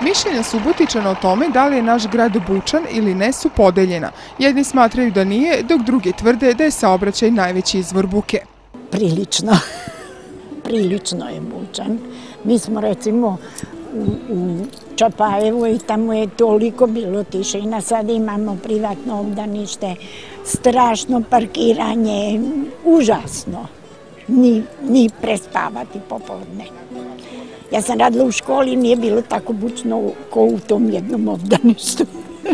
Mišljenja Subotičana o tome da li je naš grad bučan ili ne su podeljena. Jedni smatraju da nije, dok drugi tvrde da je saobraćaj najveći izvor buke. Prilično je bučan. Mi smo recimo u Čapajevu i tamo je toliko bilo tišina. Sad imamo privatno obdanište, strašno parkiranje, užasno. Ni prespavati popodne. Ja sam radila u školi i nije bilo tako bučno kao u tom jednom obdaništu.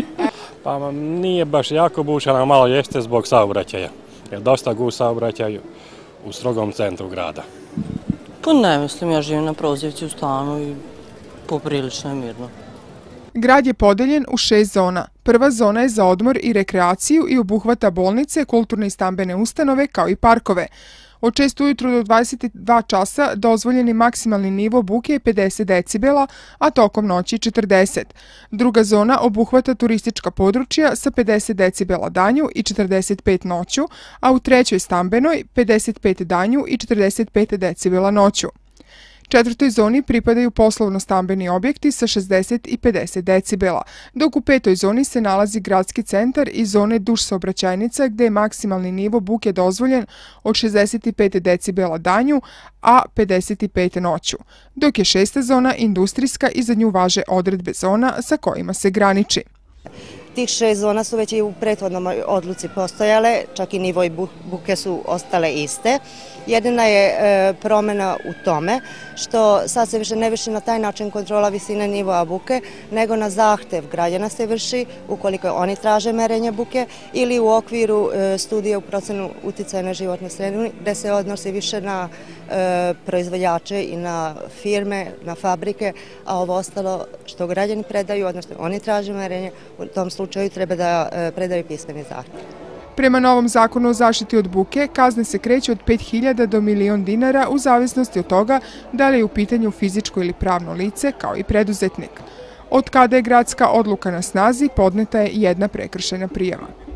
Pa nije baš jako bučan, a malo jeste zbog saobraćaja. Jer dosta gust saobraćaju u strogom centru grada. Pa ne mislim, ja živim na Prozivci u stanu i poprilično je mirno. Grad je podeljen u 6 zona. Prva zona je za odmor i rekreaciju i obuhvata bolnice, kulturne i stambene ustanove kao i parkove. Od 6 ujutru do 22 časa dozvoljeni maksimalni nivo buke je 50 decibela, a tokom noći 40. Druga zona obuhvata turistička područja sa 50 decibela danju i 45 noću, a u trećoj stambenoj 55 danju i 45 decibela noću. Četvrtoj zoni pripadaju poslovno-stambeni objekti sa 60 i 50 decibela, dok u petoj zoni se nalazi gradski centar i zone duž saobraćajnica gde je maksimalni nivo buke dozvoljen od 65 decibela danju, a 55 noću, dok je šesta zona industrijska i za nju važe odredbe zona sa kojima se graniči. Tih 6 zona su već i u prethodnoj odluci postojale, čak i nivo buke su ostale iste. Jedina je promjena u tome što sad se više ne vrši na taj način kontrola visine nivoa buke, nego na zahtev građana se vrši ukoliko oni traže merenje buke ili u okviru studije u procenu uticaja na životnu sredinu, gde se odnosi više na proizvođače i na firme, na fabrike, a ovo ostalo što građani predaju, odnosno oni traže merenje, u tom slučaju treba da predaju pismeni zahtev. Prema novom zakonu o zaštiti od buke, kazne se kreću od 5.000 do 1.000.000 dinara u zavisnosti od toga da li je u pitanju fizičko ili pravno lice, kao i preduzetnik. Od kada je gradska odluka na snazi, podneta je jedna prekršajna prijava.